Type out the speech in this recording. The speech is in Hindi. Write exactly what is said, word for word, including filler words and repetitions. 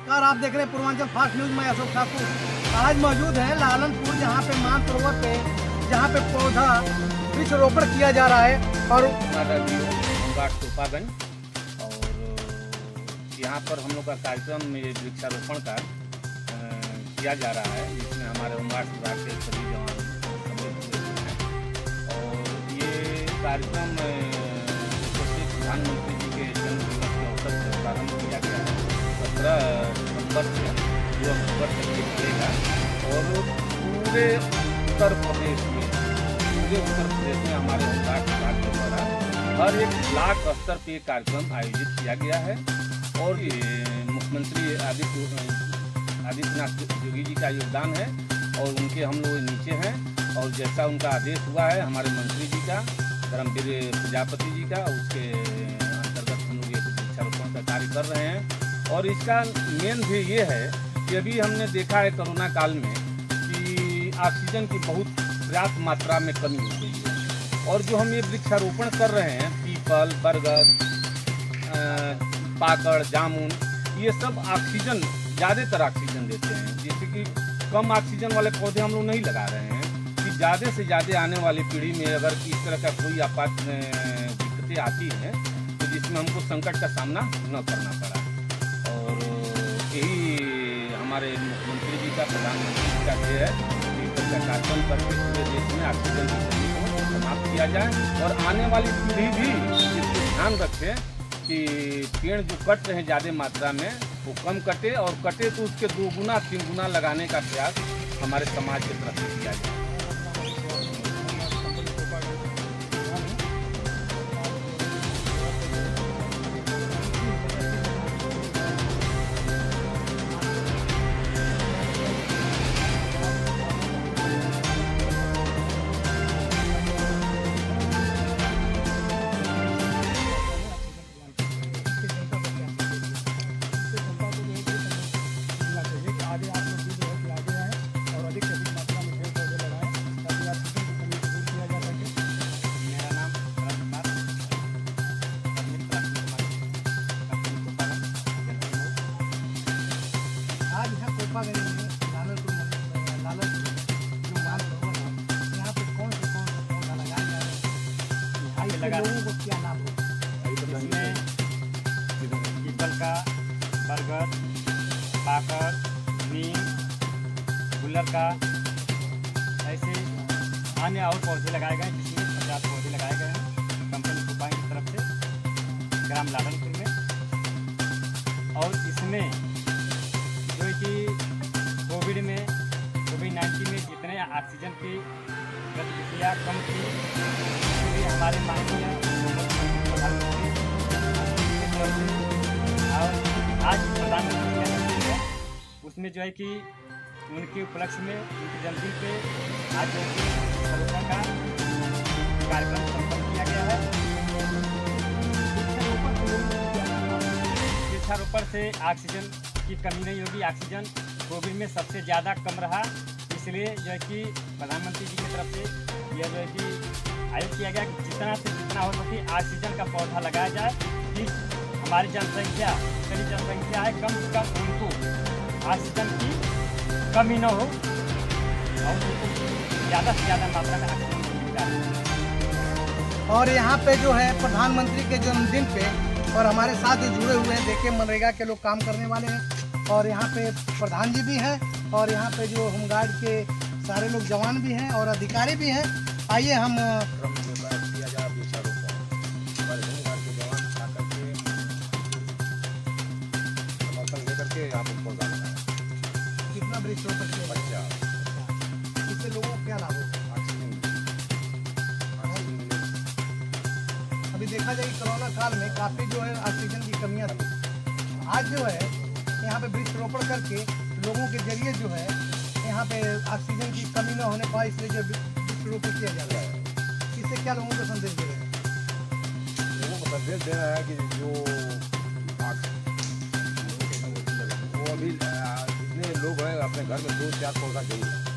नमस्कार, आप देख रहे हैं पूर्वांचल फास्ट न्यूज में अशोक ठाकुर। आज मौजूद है लालनपुर, जहां पे मानसरोवर पे जहां पे पौधा वृक्षारोपण किया जा रहा है और टोपागंज और यहाँ पर हम लोग का कार्यक्रम में वृक्षारोपण का किया जा रहा है, जिसमें हमारे होमगार्ड विभाग के सभी जवान सम्मिलित हुए हैं। और ये कार्यक्रम प्रधानमंत्री जी के जन्मदिवस के अवसर से प्रारंभ किया गया है। सत्रह नवंबर से दो अक्टूबर तक ये चलेगा और पूरे उत्तर प्रदेश में पूरे उत्तर प्रदेश में हमारे होमगार्ड विभाग के द्वारा हर एक ब्लॉक स्तर पर कार्यक्रम आयोजित किया गया है। और मुख्यमंत्री आदित्य आदित्यनाथ योगी जी का योगदान है और उनके हम लोग नीचे हैं। और जैसा उनका आदेश हुआ है हमारे मंत्री जी का, धर्मवीर प्रजापति जी का, उसके अंतर्गत हम लोग ये वृक्षारोपण का कार्य कर रहे हैं। और इसका मेन भी ये है कि अभी हमने देखा है कोरोना काल में कि ऑक्सीजन की बहुत पर्याप्त मात्रा में कमी हो गई है। और जो हम ये वृक्षारोपण कर रहे हैं, पीपल, बरगद, पाकड़, जामुन, ये सब ऑक्सीजन ज़्यादातर ऑक्सीजन देते हैं। जैसे कि कम ऑक्सीजन वाले पौधे हम लोग नहीं लगा रहे हैं कि ज़्यादा से ज़्यादा आने वाली पीढ़ी में अगर इस तरह का कोई आपात दिक्कतें आती हैं तो जिसमें हमको संकट का सामना न करना पड़ा। और यही हमारे मुख्यमंत्री जी का, प्रधानमंत्री जी का ध्येय है कि इसका कार्यक्रम करके पूरे देश में ऑक्सीजन की कमी को समाप्त किया जाए और आने वाली पीढ़ी भी इसको ध्यान रखे कि पेड़ जो कट रहे हैं ज़्यादा मात्रा में वो कम कटे, और कटे तो उसके दो गुना तीन गुना लगाने का प्रयास हमारे समाज की तरफ से किया जाए। लोगों को क्या लाभ हो? इसमें पीपल का, बरगद, पाकड़, नीम, गुल्लर का, ऐसे अन्य और पौधे लगाए गए, जिसमें पचास पौधे लगाए गए हैं कंपनी टोपागंज की तरफ से ग्राम लालनपुर में। और इसमें जो है कि कोविड में कोविड नाइन्टीन में जितने ऑक्सीजन की गतिविधियाँ कम थी, हमारे माननीय प्रधानमंत्री और आज प्रधानमंत्री का जन्मदिन है, उसमें जो है कि उनके उपलक्ष्य में उनके जन्मदिन पे आज जो है कि वृक्षारोपण का कार्यक्रम संपन्न किया गया है। वृक्षारोपण से ऑक्सीजन की कमी नहीं होगी। ऑक्सीजन कोविड में सबसे ज़्यादा कम रहा, इसलिए जो है कि प्रधानमंत्री जी की तरफ से यह जो है कि आयोजित किया गया कि जितना से जितना हो सके ऑक्सीजन का पौधा लगाया जाए कि हमारी जनसंख्या इतनी जनसंख्या है, कम से कम उनको ऑक्सीजन की कमी न हो और उनको ज़्यादा से ज़्यादा मात्रा में ऑक्सीजन मिल जाए। और यहाँ पे जो है प्रधानमंत्री के जन्मदिन पे और हमारे साथ जो जुड़े हुए हैं, देखिए मनरेगा के लोग काम करने वाले हैं और यहाँ पे प्रधान जी भी हैं और यहाँ पे जो होमगार्ड के सारे लोग जवान भी हैं और अधिकारी भी हैं। आइए हम किया जा वृक्षारोपण हमारे होमगार्ड के जवान आकर के समर्थन लेकर के यहाँ पर पौधा लगाया। कितना वृक्षारोपण किया? बच्चा इससे लोगों को क्या लाभ होगा? ऑक्सीजन अभी देखा जाए कि कोरोना काल में काफ़ी जो है ऑक्सीजन की कमियाँ थी। आज जो है यहाँ पे वृक्षारोपण करके लोगों के जरिए जो है यहाँ पे ऑक्सीजन की कमी न होने पाए, इसलिए जो वृक्षारोपण किया जा रहा है। इससे क्या लोगों को संदेश दे रहे हैं? लोगों को संदेश दे रहा है कि जो वो अभी जितने लोग हैं अपने घर में दो चार पौधा जरूर